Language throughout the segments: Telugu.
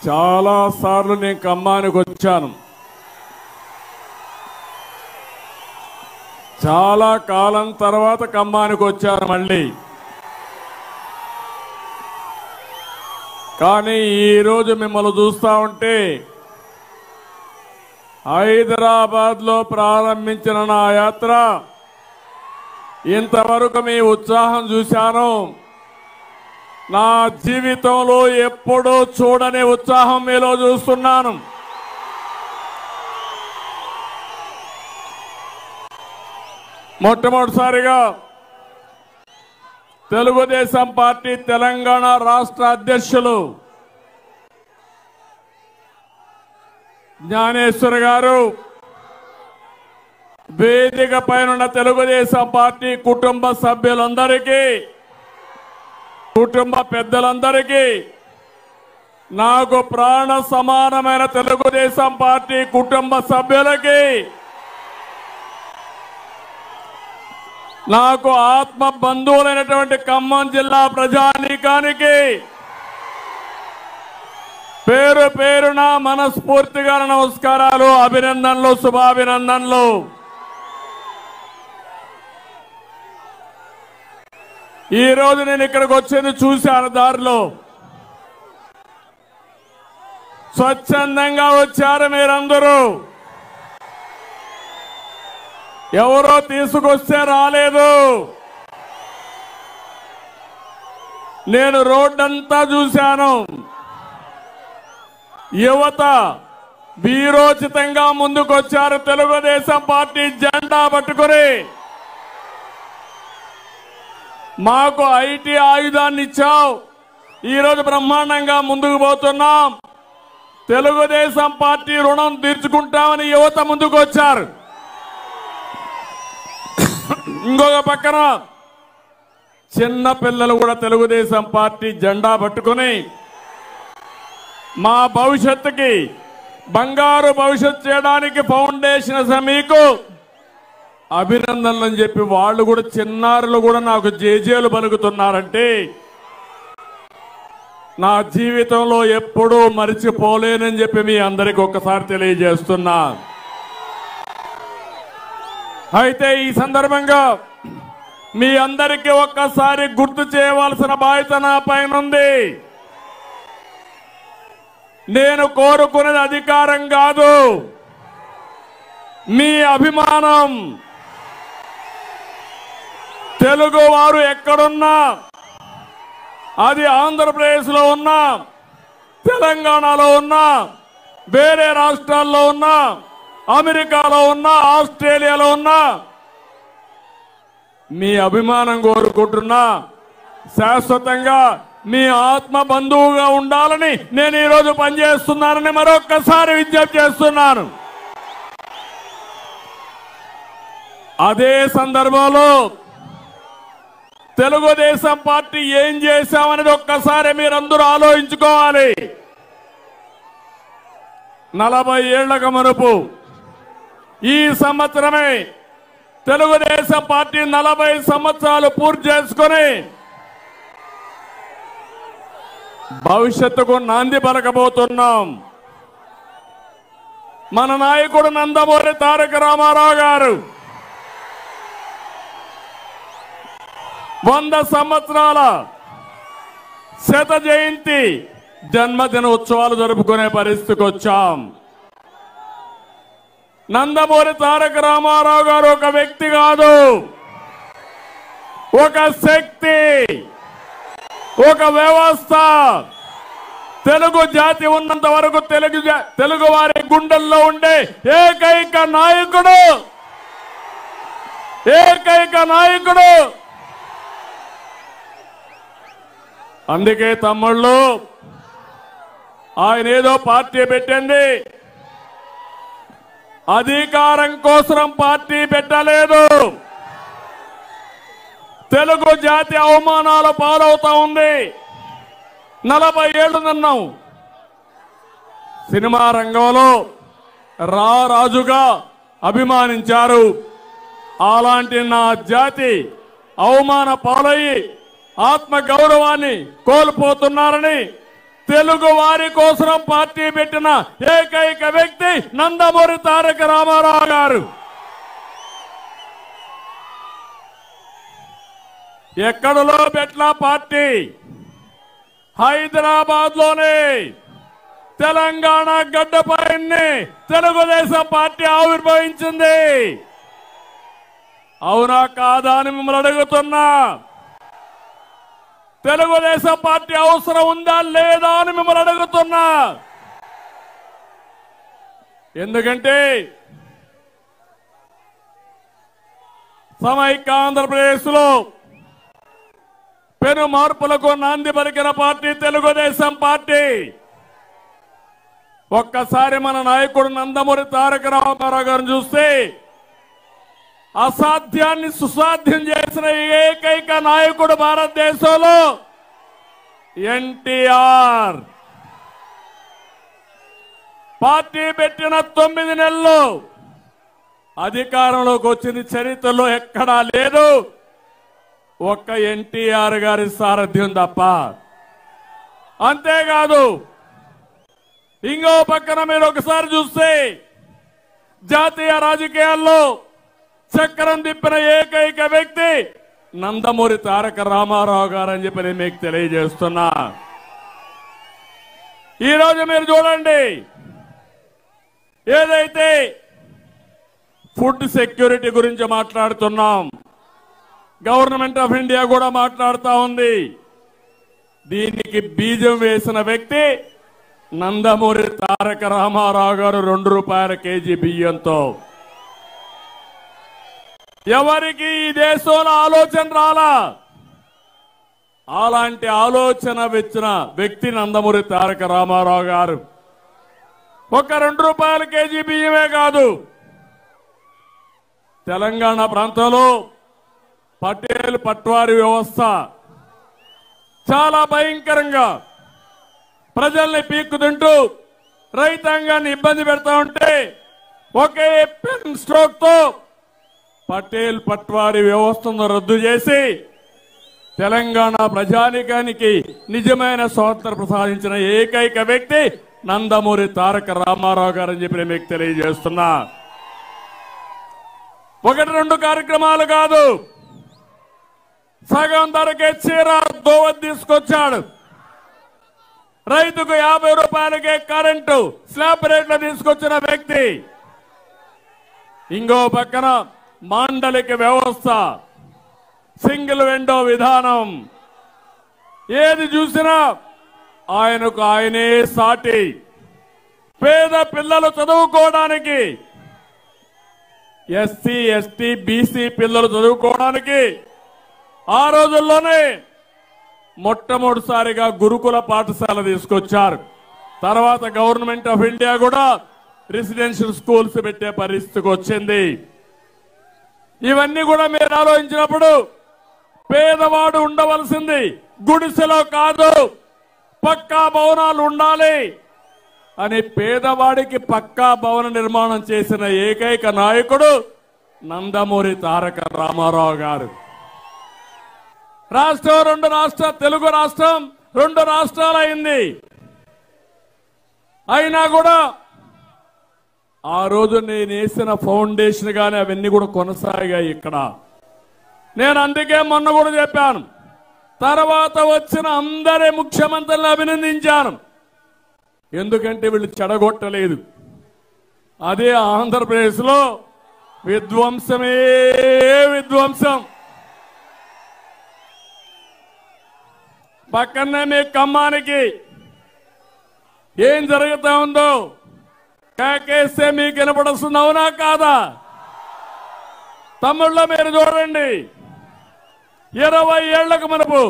చాలా సార్లు నేను ఖమ్మానికి వచ్చాను. చాలా కాలం తర్వాత ఖమ్మానికి వచ్చాను మళ్ళీ. కానీ ఈరోజు మిమ్మల్ని చూస్తా ఉంటే హైదరాబాద్లో ప్రారంభించిన నా యాత్ర ఇంతవరకు మీ ఉత్సాహం చూశాను. నా జీవితంలో ఎప్పుడూ చూడని ఉత్సాహం మీలో చూస్తున్నాను. మొట్టమొదటిసారిగా తెలుగుదేశం పార్టీ తెలంగాణ రాష్ట్ర అధ్యక్షులు జ్ఞానేశ్వర్ గారు వేదిక పైన తెలుగుదేశం పార్టీ కుటుంబ సభ్యులందరికీ, కుటుంబ పెద్దలందరికీ, నాకు ప్రాణ సమానమైన తెలుగుదేశం పార్టీ కుటుంబ సభ్యులకి, నాకు ఆత్మ బంధువులైనటువంటి ఖమ్మం జిల్లా ప్రజానీకానికి పేరు పేరున మనస్ఫూర్తిగా నమస్కారాలు, అభినందనలు, శుభాభినందనలు. ఈ రోజు నేను ఇక్కడికి వచ్చేది చూశాను. దారిలో స్వచ్ఛందంగా వచ్చారు మీరందరూ. ఎవరో తీసుకొస్తే రాలేదు. నేను రోడ్డంతా చూశాను. యువత వీరోచితంగా ముందుకొచ్చారు. తెలుగుదేశం పార్టీ జెండా పట్టుకుని మాకు ఐటీ ఆయుధాన్ని ఇచ్చావు, ఈరోజు బ్రహ్మాండంగా ముందుకు పోతున్నాం, తెలుగుదేశం పార్టీ రుణం తీర్చుకుంటామని యువత ముందుకు వచ్చారు. ఇంకొక పక్కన చిన్న పిల్లలు కూడా తెలుగుదేశం పార్టీ జెండా పట్టుకుని మా భవిష్యత్తుకి బంగారు భవిష్యత్తు చేయడానికి ఫౌండేషన్ మీకు అభినందనలు అని చెప్పి వాళ్ళు కూడా, చిన్నారులు కూడా నాకు జేజేలు పలుకుతున్నారంటే నా జీవితంలో ఎప్పుడూ మరిచిపోలేనని చెప్పి మీ అందరికీ ఒక్కసారి తెలియజేస్తున్నా. అయితే ఈ సందర్భంగా మీ అందరికీ ఒక్కసారి గుర్తు చేయవలసిన బాధ్యత నా పైన ఉంది. నేను కోరుకునేది అధికారం కాదు, మీ అభిమానం. తెలుగు వారు ఎక్కడున్నా, అది ఆంధ్రప్రదేశ్లో ఉన్నా, తెలంగాణలో ఉన్నా, వేరే రాష్ట్రాల్లో ఉన్నా, అమెరికాలో ఉన్నా, ఆస్ట్రేలియాలో ఉన్నా, మీ అభిమానం కోరుకుంటున్నా. శాశ్వతంగా మీ ఆత్మ బంధువుగా ఉండాలని నేను ఈరోజు పనిచేస్తున్నానని మరొక్కసారి విజ్ఞప్తి చేస్తున్నాను. అదే సందర్భంలో తెలుగుదేశం పార్టీ ఏం చేశామనేది ఒక్కసారి మీరందరూ ఆలోచించుకోవాలి. 40 ఏళ్లకు మునుపు ఈ సంవత్సరమే తెలుగుదేశం పార్టీ 40 సంవత్సరాలు పూర్తి చేసుకుని భవిష్యత్తుకు నాంది పలకబోతున్నాం. మన నాయకుడు నందమూరి తారక రామారావు గారు 100 సంవత్సరాల శత జయంతి జన్మదిన ఉత్సవాలు జరుపుకునే పరిస్థితికి వచ్చాం. నందమూరి తారక రామారావు గారు ఒక వ్యక్తి కాదు, ఒక శక్తి, ఒక వ్యవస్థ. తెలుగు జాతి ఉన్నంత వరకు తెలుగు వారి గుండెల్లో ఉండే ఏకైక నాయకుడు, ఏకైక నాయకుడు. అందుకే తమ్ముళ్ళు, ఆయన ఏదో పార్టీ పెట్టండి, అధికారం కోసం పార్టీ పెట్టలేదు. తెలుగు జాతి అవమానాల పాలవుతా ఉంది. 40 ఏళ్లు నన్ను సినిమా రంగంలో రాజుగా అభిమానించారు. అలాంటి నా జాతి అవమాన పాలయ్యి ఆత్మ గౌరవాన్ని కోల్పోతున్నారని తెలుగు వారి కోసం పార్టీ పెట్టిన ఏకైక వ్యక్తి నందమూరి తారక రామారావు గారు. ఎక్కడలో పెట్టిన పార్టీ హైదరాబాద్ లోనే తెలంగాణ గడ్డపైనే తెలుగుదేశం పార్టీ ఆవిర్భవించింది. అవునా కాదా అని మిమ్మల్ని అడుగుతున్నా. తెలుగుదేశం పార్టీ అవసరం ఉందా లేదా అని మిమ్మల్ని అడుగుతున్నా. ఎందుకంటే సమైక్య ఆంధ్రప్రదేశ్ లో పెను మార్పులకు నాంది పలికిన పార్టీ తెలుగుదేశం పార్టీ. ఒక్కసారి మన నాయకుడు నందమూరి తారక రామారావు గారిని చూస్తే అసాధ్యాన్ని సుసాధ్యం చేసిన ఏకైక నాయకుడు భారతదేశంలో ఎన్టీఆర్. పార్టీ పెట్టిన 9 నెలలు అధికారంలోకి వచ్చింది చరిత్రలో ఎక్కడా లేదు. ఒక్క ఎన్టీఆర్ గారి సారథ్యం తప్ప. అంతేకాదు ఇంకో పక్కన మీరు ఒకసారి చూస్తే జాతీయ రాజకీయాల్లో చక్రం తిప్పిన ఏకైక వ్యక్తి నందమూరి తారక రామారావు గారు అని చెప్పి నేను మీకు తెలియజేస్తున్నా. ఈరోజు మీరు చూడండి, ఏదైతే ఫుడ్ సెక్యూరిటీ గురించి మాట్లాడుతున్నాం, గవర్నమెంట్ ఆఫ్ ఇండియా కూడా మాట్లాడుతూ ఉంది. దీనికి బీజం వేసిన వ్యక్తి నందమూరి తారక రామారావు గారు. 2 రూపాయల కేజీ బియ్యంతో ఎవరికి ఈ దేశంలో ఆలోచన రాలా. అలాంటి ఆలోచన వచ్చిన వ్యక్తి నందమూరి తారక రామారావు గారు. ఒక 2 రూపాయల కేజీ బియ్యమే కాదు, తెలంగాణ ప్రాంతంలో పటేల్ పట్వారీ వ్యవస్థ చాలా భయంకరంగా ప్రజల్ని పీక్కుతుంటూ రైతాంగాన్ని ఇబ్బంది పెడతా ఉంటే ఒకే పెన్ స్ట్రోక్ తో పటేల్ పట్వారీ వ్యవస్థను రద్దు చేసి తెలంగాణ ప్రజానికానికి నిజమైన స్వాతంత్రం ప్రసాదించిన ఏకైక వ్యక్తి నందమూరి తారక రామారావు గారు అని చెప్పి మీకు తెలియజేస్తున్నా. 1-2 కార్యక్రమాలు కాదు, సగం ధరకే చీర దోవత్ తీసుకొచ్చాడు. రైతుకు 50 రూపాయలకే కరెంటు స్లాబ్ రేట్లు తీసుకొచ్చిన వ్యక్తి. ఇంకో పక్కన మాండలిక వ్యవస్థ, సింగిల్ విండో విధానం, ఏది చూసినా ఆయనకు ఆయనే సాటి. పేద పిల్లలు చదువుకోవడానికి, ఎస్సీ ఎస్టీ బీసీ పిల్లలు చదువుకోవడానికి ఆ రోజుల్లోనే మొట్టమొదటిసారిగా గురుకుల పాఠశాల తీసుకొచ్చారు. తర్వాత గవర్నమెంట్ ఆఫ్ ఇండియా కూడా రెసిడెన్షియల్ స్కూల్స్ పెట్టే పరిస్థితికి వచ్చింది. ఇవన్నీ కూడా మీరు ఆలోచించినప్పుడు పేదవాడు ఉండవలసింది గుడిసెలో కాదు, పక్కా భవనాలు ఉండాలి అని పేదవాడికి పక్కా భవన నిర్మాణం చేసిన ఏకైక నాయకుడు నందమూరి తారక రామారావు గారు. రాష్ట్రం 2 తెలుగు రాష్ట్రం 2 రాష్ట్రాలు అయింది. అయినా కూడా ఆ రోజు నేను వేసిన ఫౌండేషన్ గానీ అవన్నీ కూడా కొనసాగాయి ఇక్కడ. నేను అందుకే మొన్న కూడా చెప్పాను, తర్వాత వచ్చిన అందరి ముఖ్యమంత్రులను అభినందించాను. ఎందుకంటే వీళ్ళు చెడగొట్టలేదు. అదే ఆంధ్రప్రదేశ్ లో విధ్వంసమే విధ్వంసం. పక్కనే మీ ఖమ్మానికి ఏం జరుగుతా ఉందో కేకేస్తే మీకు వినపడుతుంది, అవునా కాదా? తమ్ముళ్ళ మీరు చూడండి, 20 ఏళ్లకు మనపు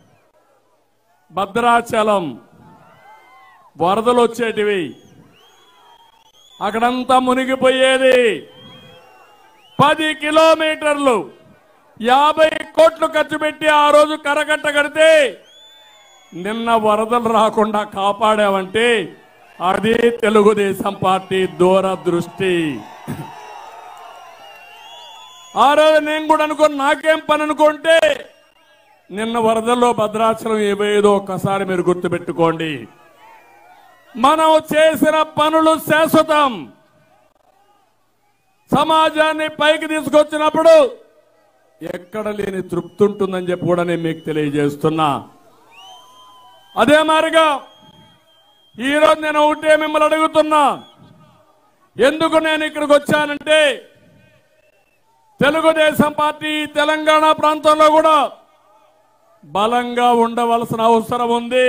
భద్రాచలం వరదలు వచ్చేటివి, అక్కడంతా మునిగిపోయేది. 10 కిలోమీటర్లు 50 కోట్లు ఖర్చు పెట్టి ఆ రోజు కరకట్ట కడితే నిన్న వరదలు రాకుండా కాపాడామంటే అది తెలుగుదేశం పార్టీ దూరదృష్టి. ఆ రోజు నేను కూడా అనుకోని నాకేం పని అనుకుంటే నిన్న వరదల్లో భద్రాచలం ఏవేదో ఒక్కసారి మీరు గుర్తుపెట్టుకోండి. మనం చేసిన పనులు శాశ్వతం. సమాజాన్ని పైకి తీసుకొచ్చినప్పుడు ఎక్కడ లేని తృప్తి ఉంటుందని చెప్పి కూడా నేను మీకు తెలియజేస్తున్నా. అదే మారిగా ఈరోజు నేను ఒకటే మిమ్మల్ని అడుగుతున్నా, ఎందుకు నేను ఇక్కడికి వచ్చానంటే తెలుగుదేశం పార్టీ తెలంగాణ ప్రాంతంలో కూడా బలంగా ఉండవలసిన అవసరం ఉంది.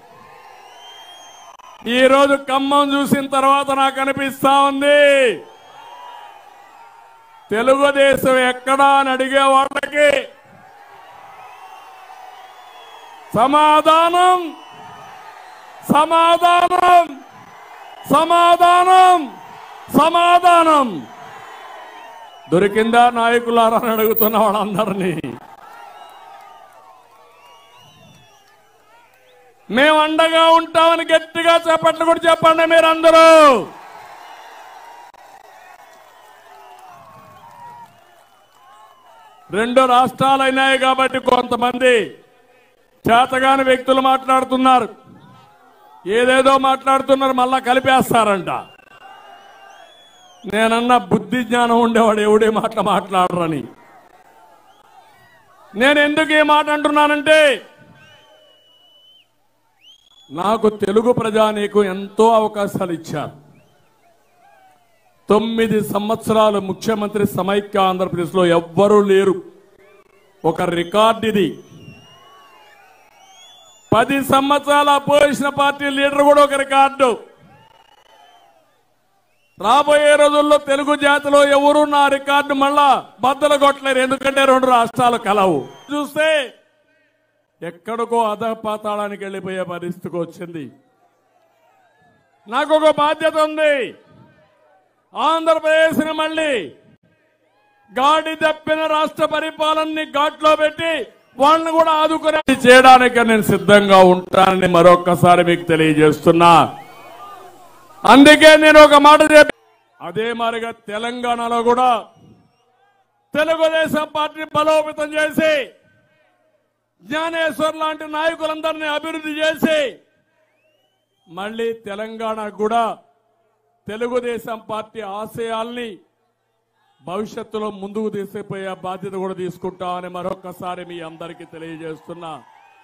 ఈరోజు ఖమ్మం చూసిన తర్వాత నాకు అనిపిస్తా ఉంది, తెలుగుదేశం ఎక్కడా అని అడిగే వాళ్ళకి సమాధానం సమాధానం సమాధానం సమాధానం దొరికిందా నాయకులారా అని అడుగుతున్న వాళ్ళందరినీ. మేము అండగా ఉంటామని గట్టిగా చెప్పట్లు కూడా చెప్పండి మీరందరూ. రెండు రాష్ట్రాలు అయినాయి కాబట్టి కొంతమంది చేతగాని వ్యక్తులు మాట్లాడుతున్నారు, ఏదేదో మాట్లాడుతున్నారు, మళ్ళా కలిపేస్తారంట. నేనన్నా బుద్ధి జ్ఞానం ఉండేవాడు ఎవడే మాట్లాడరని. నేను ఎందుకు ఈ మాట అంటున్నానంటే నాకు తెలుగు ప్రజానీకు ఎంతో అవకాశాలు ఇచ్చారు. 9 సంవత్సరాలు ముఖ్యమంత్రి సమైక్య ఆంధ్రప్రదేశ్లో ఎవ్వరూ లేరు, ఒక రికార్డు ఇది. 10 సంవత్సరాల అపోజిషన్ పార్టీ లీడర్ కూడా ఒక రికార్డు. రాబోయే రోజుల్లో తెలుగు జాతిలో ఎవరు నా రికార్డు మళ్ళా బద్దలు కొట్టలేరు, ఎందుకంటే 2 రాష్ట్రాలు కలవు. చూస్తే ఎక్కడికో అధపాతాళానికి వెళ్ళిపోయే పరిస్థితికి వచ్చింది. నాకు ఒక బాధ్యత ఉంది, ఆంధ్రప్రదేశ్ని మళ్ళీ గాడి తప్పిన రాష్ట్ర పరిపాలనని ఘాట్లో పెట్టి వాళ్ళని కూడా ఆదుకునే చేయడానికి నేను సిద్ధంగా ఉంటానని మరొక్కసారి మీకు తెలియజేస్తున్నా. అందుకే నేను ఒక మాట చెప్పి, అదే మాదిరిగా తెలంగాణలో కూడా తెలుగుదేశం పార్టీ బలోపేతం చేసి జ్ఞానేశ్వర్ లాంటి నాయకులందరినీ అభివృద్ధి చేసి మళ్ళీ తెలంగాణకు కూడా తెలుగుదేశం పార్టీ ఆశయాల్ని భవిష్యత్తులో ముందుకు తీసుకుపోయే బాధ్యత కూడా తీసుకుంటామని మరొక్కసారి మీ అందరికీ తెలియజేస్తున్నా.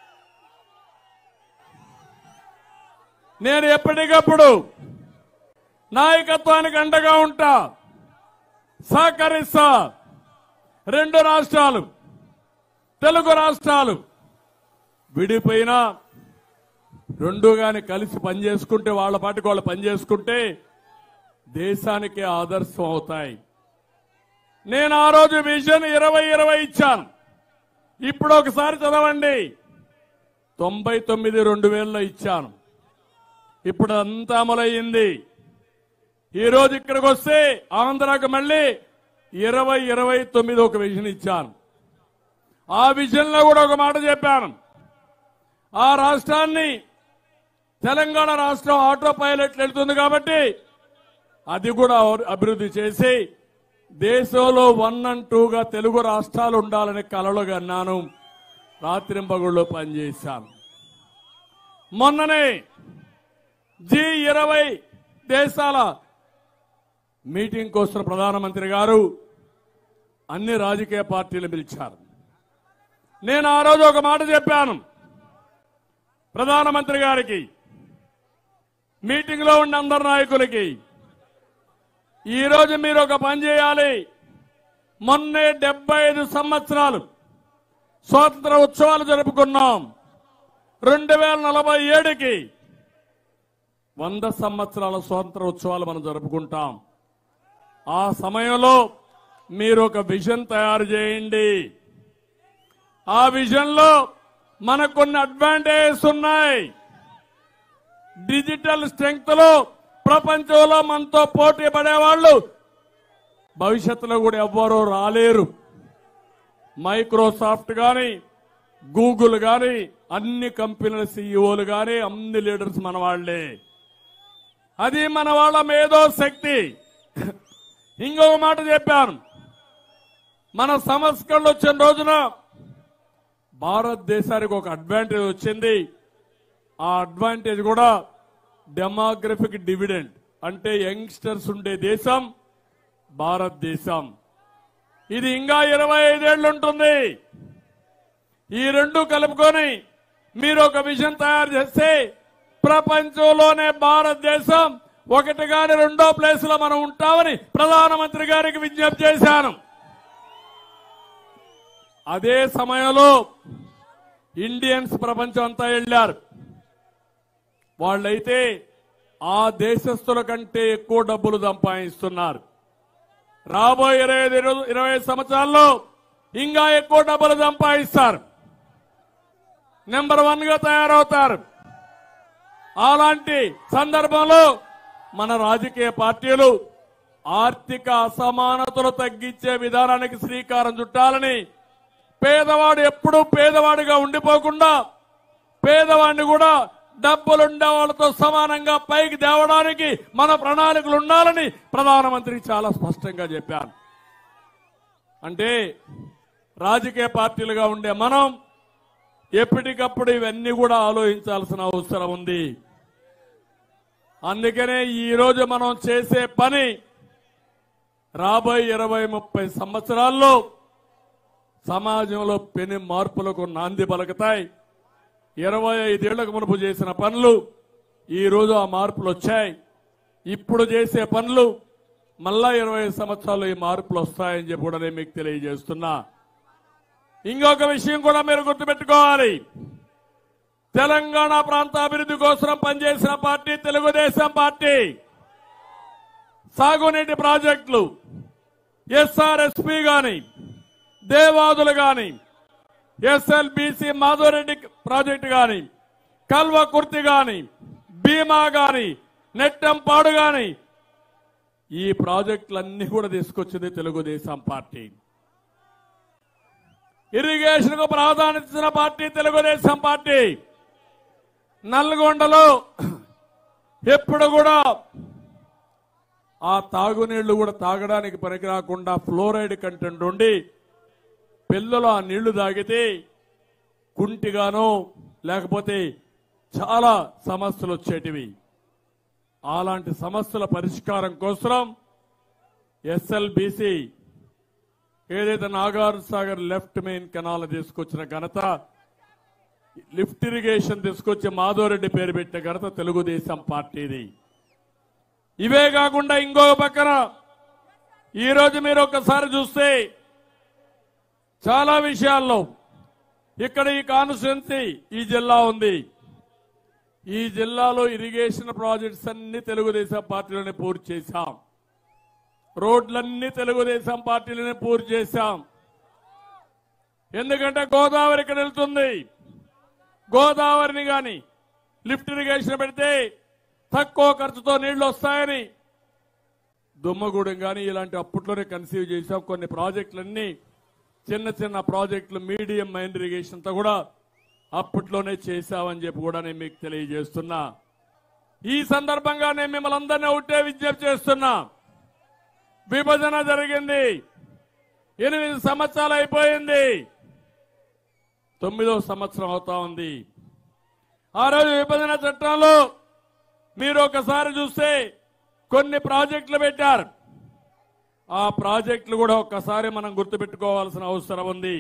నేను ఎప్పటికప్పుడు నాయకత్వానికి అండగా ఉంటా, సహకరిస్తా. 2 రాష్ట్రాలు తెలుగు రాష్ట్రాలు విడిపోయినా 2 గాని కలిసి పనిచేసుకుంటే, వాళ్ళ పాటికి వాళ్ళు పనిచేసుకుంటే దేశానికి ఆదర్శం అవుతాయి. నేను ఆ రోజు విజన్ 2020 ఇచ్చాను. ఇప్పుడు ఒకసారి చదవండి, 99 2000లో ఇచ్చాను. ఇప్పుడు అంతా అమలయ్యింది. ఈ రోజు ఇక్కడికి వస్తే ఆంధ్రాకు మళ్ళీ 2029 ఒక విజన్ ఇచ్చాను. ఆ విజన్ లో కూడా ఒక మాట చెప్పాను, ఆ రాష్ట్రాన్ని తెలంగాణ రాష్ట్రం ఆటో పైలట్ వెళ్తుంది కాబట్టి అది కూడా అభివృద్ధి చేసి దేశంలో 1 and 2గా తెలుగు రాష్ట్రాలు ఉండాలని కలలు కన్నాను, రాత్రింబగుళ్ళు పనిచేశాను. మొన్ననే G20 దేశాల మీటింగ్ కోసం ప్రధానమంత్రి గారు అన్ని రాజకీయ పార్టీలు పిలిచారు. నేను ఆ రోజు ఒక మాట చెప్పాను ప్రధానమంత్రి గారికి, మీటింగ్ లో ఉన్న అందరు నాయకులకి, ఈ రోజు మీరు ఒక పని చేయాలి. మొన్నే 75 సంవత్సరాలు స్వాతంత్ర ఉత్సవాలు జరుపుకున్నాం. 2047కి 100 సంవత్సరాల స్వాతంత్ర ఉత్సవాలు మనం జరుపుకుంటాం. ఆ సమయంలో మీరు ఒక విజన్ తయారు చేయండి. ఆ విజన్ లో మనకు కొన్ని అడ్వాంటేజెస్ ఉన్నాయి. డిజిటల్ స్ట్రెంగ్త్ లో ప్రపంచంలో మనతో పోటీ పడేవాళ్ళు భవిష్యత్తులో కూడా ఎవ్వరూ రాలేరు. మైక్రోసాఫ్ట్ గాని, గూగుల్ గాని, అన్ని కంపెనీల సీఈఓలు గాని, అన్ని లీడర్స్ మన వాళ్లే. అది మన వాళ్ళ మేధో శక్తి. ఇంకొక మాట చెప్పాను, మన సంస్కరణలు వచ్చిన రోజున భారతదేశానికి ఒక అడ్వాంటేజ్ వచ్చింది. ఆ అడ్వాంటేజ్ కూడా డెమోగ్రఫిక్ డివిడెండ్ అంటే యంగ్స్టర్స్ ఉండే దేశం భారతదేశం. ఇది ఇంకా 25 ఏళ్ళు ఉంటుంది. ఈ రెండు కలుపుకొని మీరు ఒక విజన్ తయారు చేస్తే ప్రపంచంలోనే భారతదేశం ఒకటి గాని రెండో ప్లేస్ లో మనం ఉంటామని ప్రధానమంత్రి గారికి విజ్ఞప్తి చేశాను. అదే సమయంలో ఇండియన్స్ ప్రపంచం అంతా వెళ్లారు. వాళ్ళైతే ఆ దేశస్తుల కంటే ఎక్కువ డబ్బులు సంపాదిస్తున్నారు. రాబోయే 25 సంవత్సరాల్లో ఇంకా ఎక్కువ డబ్బులు సంపాదిస్తారు. నెంబర్ 1 గా తయారవుతారు. అలాంటి సందర్భంలో మన రాజకీయ పార్టీలు ఆర్థిక అసమానతలు తగ్గించే విధానానికి శ్రీకారం చుట్టాలని, పేదవాడు ఎప్పుడూ పేదవాడిగా ఉండిపోకుండా పేదవాడిని కూడా డబ్బులుండే వాళ్ళతో సమానంగా పైకి తేవడానికి మన ప్రణాళికలు ఉండాలని ప్రధానమంత్రి చాలా స్పష్టంగా చెప్పారు. అంటే రాజకీయ పార్టీలుగా ఉండే మనం ఎప్పటికప్పుడు ఇవన్నీ కూడా ఆలోచించాల్సిన అవసరం ఉంది. అందుకనే ఈ రోజు మనం చేసే పని రాబోయే 20-30 సంవత్సరాల్లో సమాజంలో పెను మార్పులకు నాంది పలుకుతాయి. 25 ఏళ్లకు మునుపు చేసిన పనులు ఈ రోజు ఆ మార్పులు వచ్చాయి. ఇప్పుడు చేసే పనులు మళ్ళా 25 సంవత్సరాలు ఈ మార్పులు వస్తాయని చెప్పి కూడా నేను మీకు తెలియజేస్తున్నా. ఇంకొక విషయం కూడా మీరు గుర్తుపెట్టుకోవాలి. తెలంగాణ ప్రాంత అభివృద్ధి కోసం పనిచేసిన పార్టీ తెలుగుదేశం పార్టీ. సాగునీటి ప్రాజెక్టులు ఎస్ఆర్ఎస్పీ గాని, దేవాదులు గాని, ఎస్ఎల్బిసి మాధవరెడ్డి ప్రాజెక్టు గాని, కల్వకుర్తి గాని, భీమా గాని, నెట్టంపాడు గాని ఈ ప్రాజెక్టులన్నీ కూడా తీసుకొచ్చింది తెలుగుదేశం పార్టీ. ఇరిగేషన్ కు ప్రాధాన్యత ఇచ్చిన పార్టీ తెలుగుదేశం పార్టీ. నల్గొండలో ఎప్పుడు కూడా ఆ తాగునీళ్లు కూడా తాగడానికి పనికిరాకుండా ఫ్లోరైడ్ కంటెంట్ ఉండి పిల్లలు ఆ నీళ్లు తాగితే కుంటిగానో లేకపోతే చాలా సమస్యలు వచ్చేటివి. అలాంటి సమస్యల పరిష్కారం కోసం ఎస్ఎల్బిసి ఏదైతే Nagar Sagar left main canal తీసుకొచ్చిన ఘనత, లిఫ్ట్ ఇరిగేషన్ తీసుకొచ్చి మాధవరెడ్డి పేరు పెట్టిన ఘనత తెలుగుదేశం పార్టీది. ఇవే కాకుండా ఇంకో పక్కన ఈరోజు మీరు ఒక్కసారి చూస్తే చాలా విషయాల్లో ఇక్కడ ఈ కాన్స్టిట్యుయెన్సీ ఈ జిల్లా ఉంది. ఈ జిల్లాలో ఇరిగేషన్ ప్రాజెక్ట్స్ అన్ని తెలుగుదేశం పార్టీలోనే పూర్తి చేశాం. రోడ్లన్నీ తెలుగుదేశం పార్టీలోనే పూర్తి చేశాం. ఎందుకంటే గోదావరి ఇక్కడ వెళ్తుంది. గోదావరిని గాని లిఫ్ట్ ఇరిగేషన్ పెడితే తక్కువ ఖర్చుతో నీళ్లు వస్తాయని దుమ్మగూడెం గాని ఇలాంటి అప్పట్లోనే కన్సీవ్ చేశాం. కొన్ని ప్రాజెక్టులన్నీ చిన్న చిన్న ప్రాజెక్టులు మీడియం మైన్ ఇరిగేషన్ తో కూడా అప్పట్లోనే చేశామని చెప్పి కూడా నేను మీకు తెలియజేస్తున్నా. ఈ సందర్భంగా నేను మిమ్మల్ని అందరినీ ఒకటే విజ్ఞప్తి చేస్తున్నా. విభజన జరిగింది, 8 సంవత్సరాలు అయిపోయింది, 9వ సంవత్సరం అవుతా ఉంది. ఆ రోజు విభజన చట్టంలో మీరు ఒకసారి చూస్తే కొన్ని ప్రాజెక్టులు పెట్టారు. ఆ ప్రాజెక్టులు కూడా ఒక్కసారి మనం గుర్తుపెట్టుకోవాల్సిన అవసరం ఉంది.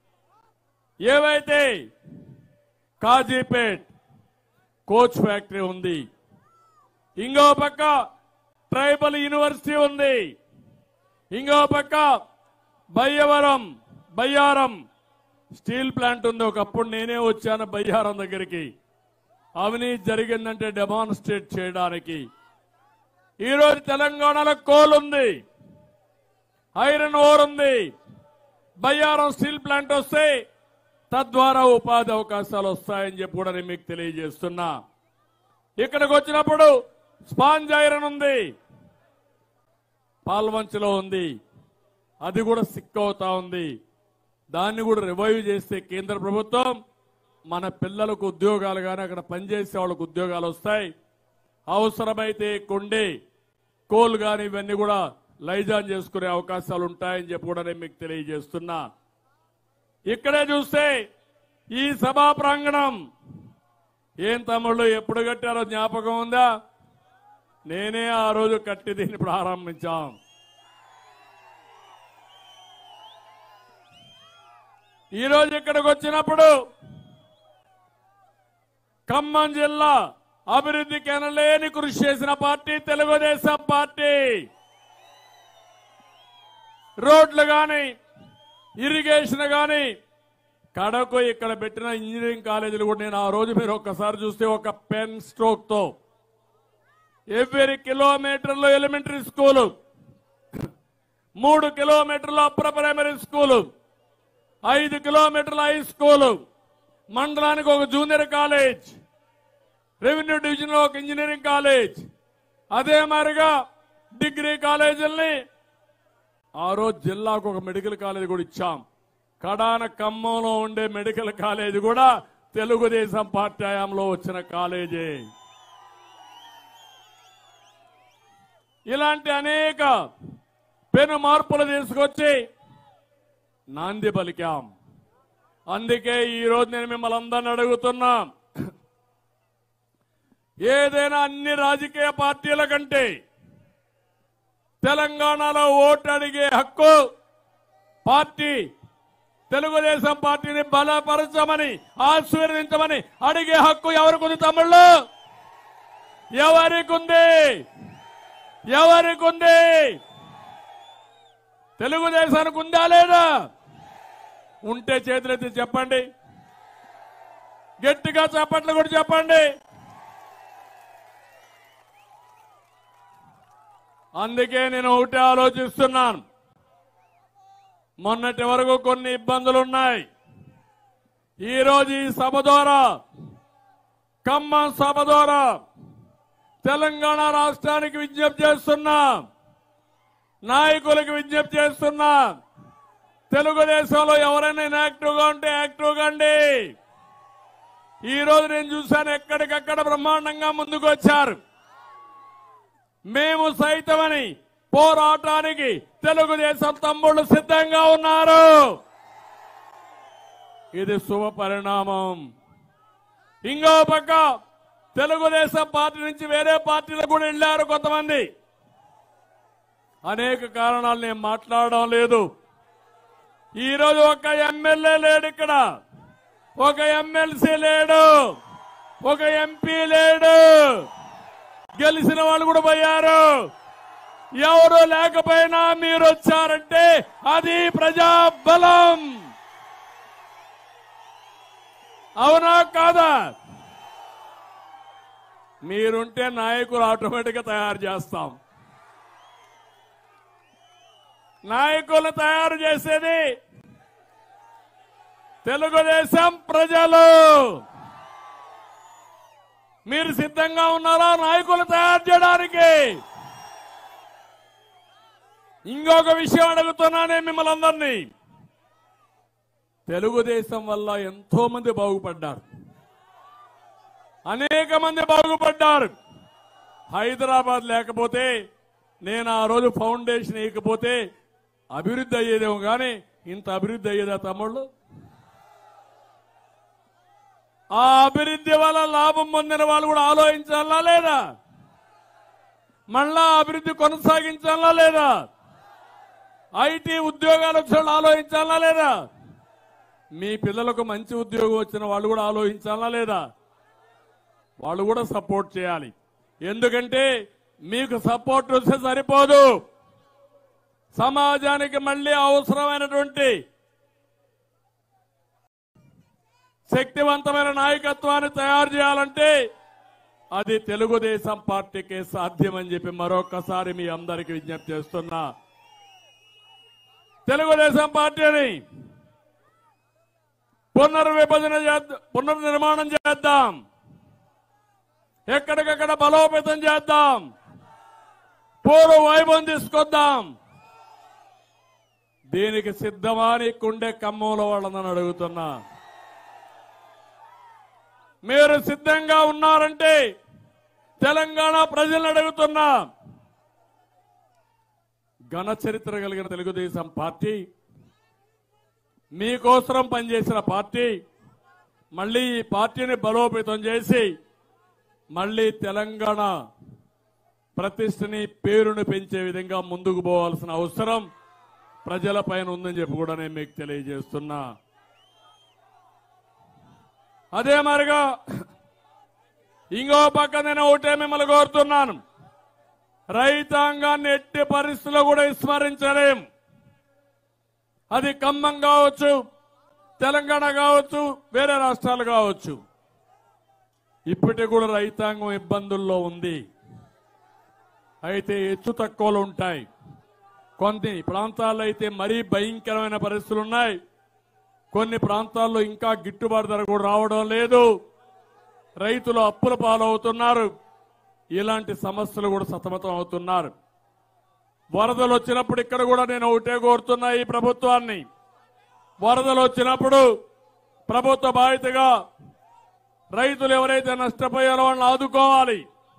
ఏవైతే కాజీపేట్ కోచ్ ఫ్యాక్టరీ ఉంది, ఇంకో పక్క ట్రైబల్ యూనివర్సిటీ ఉంది, ఇంకో పక్క బయ్యారం స్టీల్ ప్లాంట్ ఉంది. ఒకప్పుడు నేనే వచ్చాను బయ్యారం దగ్గరికి. అవినీతి జరిగిందంటే డెమాన్స్ట్రేట్ చేయడానికి. ఈరోజు తెలంగాణలో కోల్ ఉంది, ఐరన్ ఓర్ ఉంది. బయ్యారం స్టీల్ ప్లాంట్ వస్తే తద్వారా ఉపాధి అవకాశాలు వస్తాయని చెప్పి కూడా నేను మీకు తెలియజేస్తున్నా. ఇక్కడికి వచ్చినప్పుడు స్పాంజ్ ఐరన్ ఉంది, పాల్వంచలో ఉంది, అది కూడా సిక్ అవుతా ఉంది. దాన్ని కూడా రివైవ్ చేస్తే కేంద్ర ప్రభుత్వం మన పిల్లలకు ఉద్యోగాలు కానీ అక్కడ పనిచేసే వాళ్ళకు ఉద్యోగాలు వస్తాయి. అవసరమైతే కొండే కోల్ కానీ ఇవన్నీ కూడా లైజాన్ చేసుకునే అవకాశాలు ఉంటాయని చెప్పి కూడా నేను మీకు తెలియజేస్తున్నా. ఇక్కడే చూస్తే ఈ సభా ప్రాంగణం ఏం తమ్ముళ్ళు ఎప్పుడు కట్టారో జ్ఞాపకం ఉందా? నేనే ఆ రోజు కట్టి దీన్ని ప్రారంభించాం. ఈరోజు ఇక్కడికి వచ్చినప్పుడు ఖమ్మం జిల్లా అభివృద్ధికి ఎనలేని కృషి చేసిన పార్టీ తెలుగుదేశం పార్టీ. రోడ్లు గాని, ఇరిగేషన్ గాని, కడకు ఇక్కడ పెట్టిన ఇంజనీరింగ్ కాలేజీలు కూడా నేను ఆ రోజు మీరు ఒక్కసారి చూస్తే ఒక పెన్ స్ట్రోక్ తో ఎవ్రీ కిలోమీటర్లో ఎలిమెంటరీ స్కూలు, 3 కిలోమీటర్ల అప్పర్ ప్రైమరీ స్కూలు, 5 కిలోమీటర్ల హై స్కూలు, మండలానికి ఒక జూనియర్ కాలేజ్, రెవెన్యూ డివిజన్ లో ఒక ఇంజనీరింగ్ కాలేజ్, అదే మాదిరిగా డిగ్రీ కాలేజీల్ని ఆ రోజు జిల్లాకు ఒక మెడికల్ కాలేజ్ కూడా ఇచ్చాం. కడాన ఖమ్మంలో ఉండే మెడికల్ కాలేజ్ కూడా తెలుగుదేశం పార్టీ హయాంలో వచ్చిన కాలేజీ. ఇలాంటి అనేక పెను మార్పులు తీసుకొచ్చి నాంది పలికాం. అందుకే ఈ రోజు నేను మిమ్మల్ని అందరిని అడుగుతున్నా, ఏదైనా అన్ని రాజకీయ పార్టీల కంటే తెలంగాణలో ఓటు అడిగే హక్కు పార్టీ తెలుగుదేశం పార్టీని బలపరచమని, ఆశీర్వదించమని అడిగే హక్కు ఎవరికుంది తమ్ముళ్ళు? ఎవరికుంది? ఎవరికుంది? తెలుగుదేశానికి ఉందా లేదా? ఉంటే చేతులెత్తి చెప్పండి, గట్టిగా చప్పట్లు కూడా చెప్పండి. అందుకే నేను ఒకటే ఆలోచిస్తున్నాను. మొన్నటి వరకు కొన్ని ఇబ్బందులున్నాయి. ఈరోజు ఈ సభ ద్వారా, ఖమ్మం సభ ద్వారా తెలంగాణ రాష్ట్రానికి విజ్ఞప్తి చేస్తున్నా, నాయకులకు విజ్ఞప్తి చేస్తున్నా, తెలుగుదేశంలో ఎవరైనా ఇన్యాక్టివ్గా ఉంటే యాక్టివ్గా అండి. ఈ రోజు నేను చూశాను, ఎక్కడికక్కడ బ్రహ్మాండంగా ముందుకు వచ్చారు. మేము సైతమని పోరాటానికి తెలుగుదేశం తమ్ముళ్ళు సిద్ధంగా ఉన్నారు. ఇది శుభ పరిణామం. ఇంకో పక్క తెలుగుదేశం పార్టీ నుంచి వేరే పార్టీలకు కూడా వెళ్లారు కొంతమంది. అనేక కారణాలు నేను మాట్లాడడం లేదు. ఈరోజు ఒక ఎమ్మెల్యే లేడు ఇక్కడ, ఒక ఎమ్మెల్సీ లేడు, ఒక ఎంపీ లేడు. గెలిచిన వాళ్ళు కూడా పోయారు. ఎవరు లేకపోయినా మీరు వచ్చారంటే అది ప్రజాబలం. అవునా కాదా? మీరుంటే నాయకులు ఆటోమేటిక్ గా తయారు చేస్తాం. నాయకులు తయారు చేసేది తెలుగుదేశం ప్రజలు. మీరు సిద్ధంగా ఉన్నారా నాయకులు తయారు చేయడానికి? ఇంకొక విషయం అడుగుతున్నానే మిమ్మల్ని అందరినీ. తెలుగుదేశం వల్ల ఎంతో మంది బాగుపడ్డారు, అనేక మంది బాగుపడ్డారు. హైదరాబాద్ లేకపోతే, నేను ఆ రోజు ఫౌండేషన్ వేయకపోతే అభివృద్ధి అయ్యేదేమో కానీ ఇంత అభివృద్ధి అయ్యేదా తమ్ముళ్ళు? ఆ అభివృద్ధి వల్ల లాభం పొందిన వాళ్ళు కూడా ఆలోచించాలా లేదా? మళ్ళా అభివృద్ధి కొనసాగించాలా లేదా? ఐటీ ఉద్యోగాలు వచ్చిన వాళ్ళు ఆలోచించాలా లేదా? మీ పిల్లలకు మంచి ఉద్యోగం వచ్చిన వాళ్ళు కూడా ఆలోచించాలా లేదా? వాళ్ళు కూడా సపోర్ట్ చేయాలి. ఎందుకంటే మీకు సపోర్ట్ వస్తే సరిపోదు. సమాజానికి మళ్ళీ అవసరమైనటువంటి శక్తివంతమైన నాయకత్వాన్ని తయారు చేయాలంటే అది తెలుగుదేశం పార్టీకే సాధ్యమని చెప్పి మరొకసారి మీ అందరికీ విజ్ఞప్తి చేస్తున్నా. తెలుగుదేశం పార్టీని పునర్నిర్మాణం చేద్దాం, ఎక్కడికక్కడ బలోపేతం చేద్దాం, పూర్వ వైభవం తీసుకొద్దాం. దీనికి సిద్ధమా అని కుండే ఖమ్మంలో వాళ్ళని అడుగుతున్నా. మీరు సిద్ధంగా ఉన్నారంటే తెలంగాణ ప్రజలను అడుగుతున్నా. ఘన చరిత్ర కలిగిన తెలుగుదేశం పార్టీ, మీకోసం పనిచేసిన పార్టీ, మళ్ళీ ఈ పార్టీని బలోపేతం చేసి మళ్ళీ తెలంగాణ ప్రతిష్టని పేరును పెంచే విధంగా ముందుకు పోవాల్సిన అవసరం ప్రజలపైన ఉందని చెప్పి కూడా నేను మీకు తెలియజేస్తున్నా. అదే మరిగా ఇంకో పక్క నేను ఒకటే మిమ్మల్ని కోరుతున్నాను, రైతాంగాన్ని ఎట్టి పరిస్థితుల్లో కూడా విస్మరించలేం. అది ఖమ్మం కావచ్చు, తెలంగాణ కావచ్చు, వేరే రాష్ట్రాలు కావచ్చు. ఇప్పటికి కూడా రైతాంగం ఇబ్బందుల్లో ఉంది. అయితే హెచ్చు తక్కువలు ఉంటాయి. కొన్ని ప్రాంతాల్లో అయితే మరీ భయంకరమైన పరిస్థితులు ఉన్నాయి. కొన్ని ప్రాంతాల్లో ఇంకా గిట్టుబాటు ధర కూడా రావడం లేదు. రైతులు అప్పుల పాలవుతున్నారు. ఇలాంటి సమస్యలు కూడా సతమతం అవుతున్నారు. వరదలు వచ్చినప్పుడు ఇక్కడ కూడా నేను ఒకటే కోరుతున్నా ఈ ప్రభుత్వాన్ని, వరదలు వచ్చినప్పుడు ప్రభుత్వ బాధ్యతగా రైతులు ఎవరైతే నష్టపోయారో వాళ్ళని ఆదుకోవాలి.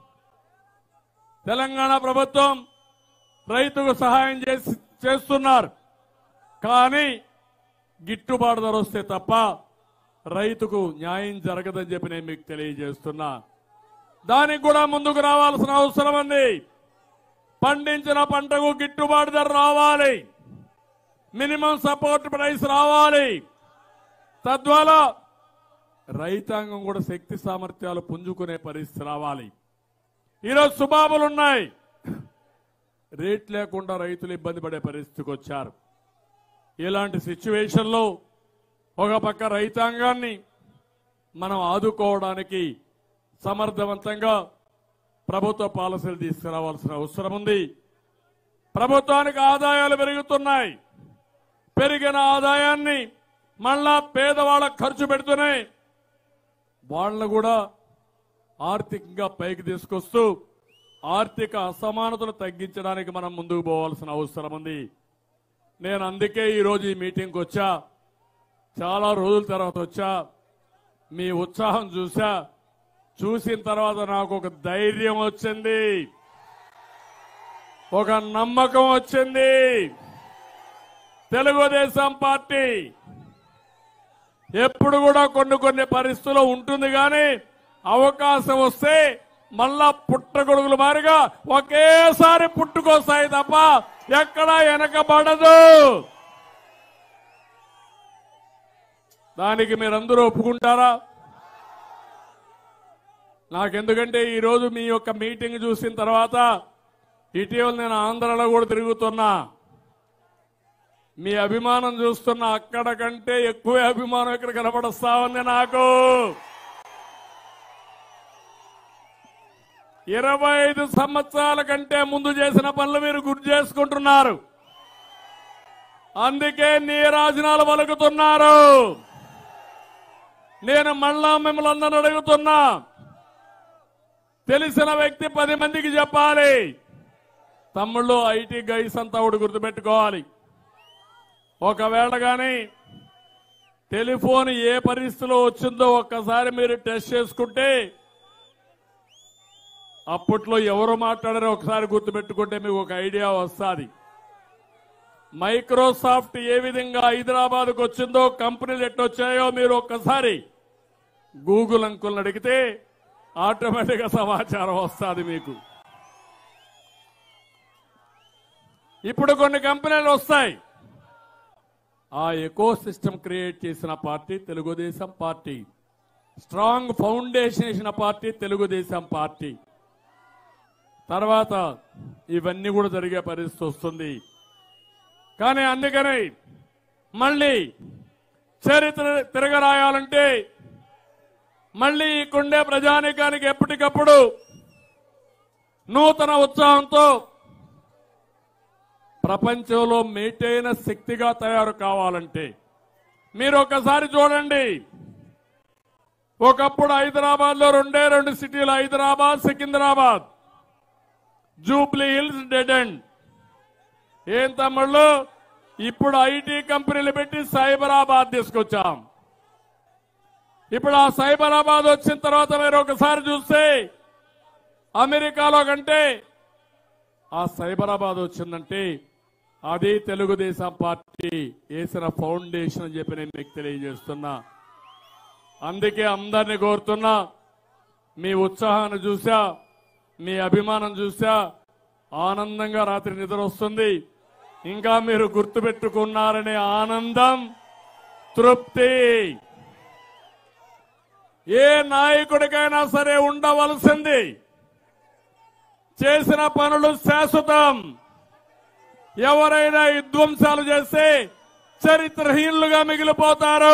తెలంగాణ ప్రభుత్వం రైతుకు సహాయం చేస్తున్నారు. కానీ గిట్టుబాటు ధర వస్తే తప్ప రైతుకు న్యాయం జరగదని చెప్పి నేను మీకు తెలియజేస్తున్నా. దానికి కూడా ముందుకు రావాల్సిన అవసరం ఉంది. పండించిన పంటకు గిట్టుబాటు ధర రావాలి, మినిమం సపోర్ట్ ప్రైస్ రావాలి. తద్వారా రైతాంగం కూడా శక్తి సామర్థ్యాలు పుంజుకునే పరిస్థితి రావాలి. ఈరోజు సుబాబులున్నాయి, రేట్ లేకుండా రైతులు ఇబ్బంది పడే పరిస్థితికి వచ్చారు. ఇలాంటి సిచ్యువేషన్లో ఒక పక్క రైతాంగాన్ని మనం ఆదుకోవడానికి సమర్థవంతంగా ప్రభుత్వ పాలసీలు తీసుకురావాల్సిన అవసరం ఉంది. ప్రభుత్వానికి ఆదాయాలు పెరుగుతున్నాయి. పెరిగిన ఆదాయాన్ని మళ్ళా పేదవాళ్ళకు ఖర్చు పెడుతున్నాయి. వాళ్ళను కూడా ఆర్థికంగా పైకి తీసుకొస్తూ ఆర్థిక అసమానతలు తగ్గించడానికి మనం ముందుకు పోవాల్సిన అవసరం ఉంది. నేను అందుకే ఈరోజు ఈ మీటింగ్కి వచ్చా. చాలా రోజుల తర్వాత వచ్చా. మీ ఉత్సాహం చూసిన తర్వాత నాకు ఒక ధైర్యం వచ్చింది, ఒక నమ్మకం వచ్చింది. తెలుగుదేశం పార్టీ ఎప్పుడు కూడా కొన్ని పరిస్థితుల్లో ఉంటుంది, కానీ అవకాశం వస్తే మళ్ళా పుట్టగొడుగుల మారిగా ఒకేసారి పుట్టుకొస్తాయి తప్ప ఎక్కడా వెనకబడదు. దానికి మీరందరూ ఒప్పుకుంటారా? నాకెందుకంటే ఈరోజు మీ యొక్క మీటింగ్ చూసిన తర్వాత ఇటీవల నేను ఆంధ్రలో కూడా తిరుగుతున్నా. మీ అభిమానం చూస్తున్నా, అక్కడ కంటే ఎక్కువ అభిమానం ఇక్కడ కనపడస్తా ఉంది నాకు. 25 సంవత్సరాల కంటే ముందు చేసిన పనులు మీరు గుర్తు చేసుకుంటున్నారు. అందుకే నీరాజనాలు పలుకుతున్నారు. నేను మళ్ళా మిమ్మల్ని అందరిని అడుగుతున్నా, తెలిసిన వ్యక్తి 10 మందికి చెప్పాలి. తమ్ముళ్ళు ఐటీ గైస్ అంతా ఒకటి గుర్తుపెట్టుకోవాలి. ఒకవేళ కానీ టెలిఫోన్ ఏ పరిస్థితిలో వచ్చిందో ఒక్కసారి మీరు టెస్ట్ చేసుకుంటే, అప్పట్లో ఎవరు మాట్లాడారో ఒకసారి గుర్తుపెట్టుకుంటే మీకు ఒక ఐడియా వస్తుంది. మైక్రోసాఫ్ట్ ఏ విధంగా హైదరాబాద్కు వచ్చిందో, కంపెనీలు ఎట్టొచ్చాయో మీరు ఒక్కసారి గూగుల్ అంకుల్ని అడిగితే ఆటోమేటిక్గా సమాచారం వస్తుంది మీకు. ఇప్పుడు కొన్ని కంపెనీలు వస్తాయి. ఆ ఎకో సిస్టమ్ క్రియేట్ చేసిన party Telugu Desam party. Strong foundation వేసిన పార్టీ తెలుగుదేశం పార్టీ. తర్వాత ఇవన్నీ కూడా జరిగే పరిస్థితి వస్తుంది. కానీ అందుకని మళ్ళీ చరిత్ర తిరగరాయాలంటే మళ్ళీ ఇక్కడే ప్రజానీకానికి ఎప్పటికప్పుడు నూతన ఉత్సాహంతో ప్రపంచంలో మేటైన శక్తిగా తయారు కావాలంటే మీరు ఒకసారి చూడండి. ఒకప్పుడు హైదరాబాద్ లో 2 సిటీలు, హైదరాబాద్, సికింద్రాబాద్. Jubilee Hills dead end. ఏం తమ్ముళ్ళు, ఇప్పుడు ఐటీ కంపెనీలు పెట్టి సైబరాబాద్ తీసుకొచ్చాం. ఇప్పుడు ఆ సైబరాబాద్ వచ్చిన తర్వాత మీరు ఒకసారి చూస్తే అమెరికాలో కంటే ఆ సైబరాబాద్ వచ్చిందంటే అది తెలుగుదేశం పార్టీ వేసిన ఫౌండేషన్ అని చెప్పి నేను మీకు తెలియజేస్తున్నా. అందుకే అందరినీ కోరుతున్నా, మీ ఉత్సాహాన్ని చూసా, మీ అభిమానం చూసా ఆనందంగా రాత్రి నిద్ర వస్తుంది. ఇంకా మీరు గుర్తుపెట్టుకున్నారనే ఆనందం, తృప్తి ఏ నాయకుడికైనా సరే ఉండవలసింది. చేసిన పనులు శాశ్వతం. ఎవరైనా విధ్వంసాలు చేస్తే చరిత్రహీనులుగా మిగిలిపోతారు.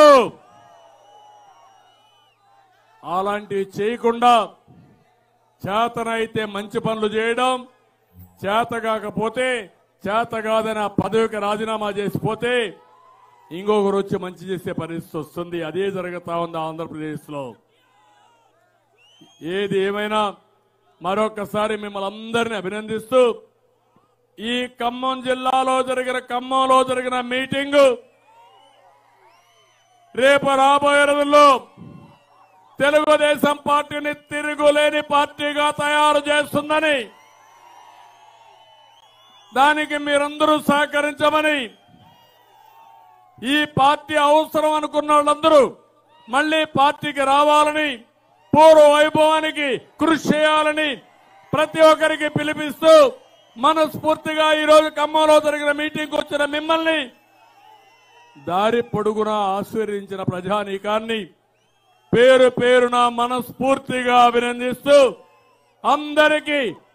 అలాంటివి చేయకుండా చేతనైతే మంచి పనులు చేయడం, చేత కాకపోతే చేత కాదని ఆ పదవికి రాజీనామా చేసిపోతే ఇంకొకరు వచ్చి మంచి చేసే పరిస్థితి వస్తుంది. అదే జరుగుతా ఉంది ఆంధ్రప్రదేశ్లో. ఏది ఏమైనా మరొకసారి మిమ్మల్ని అందరినీ అభినందిస్తూ, ఈ ఖమ్మంలో జరిగిన మీటింగు రేపు రాబోయే రోజుల్లో తెలుగుదేశం పార్టీని తిరుగులేని పార్టీగా తయారు చేస్తుందని, దానికి మీరందరూ సహకరించమని, ఈ పార్టీ అవసరం అనుకున్న వాళ్ళందరూ మళ్లీ పార్టీకి రావాలని, పూర్వ వైభవానికి కృషి చేయాలని ప్రతి ఒక్కరికి పిలిపిస్తూ మనస్ఫూర్తిగా ఈరోజు ఖమ్మంలో జరిగిన మీటింగ్ వచ్చిన మిమ్మల్ని, దారి పొడుగునా ఆశీర్వదించిన ప్రజానీకాన్ని పేరు పేరున మనస్ఫూర్తిగా అభినందిస్తూ అందరికీ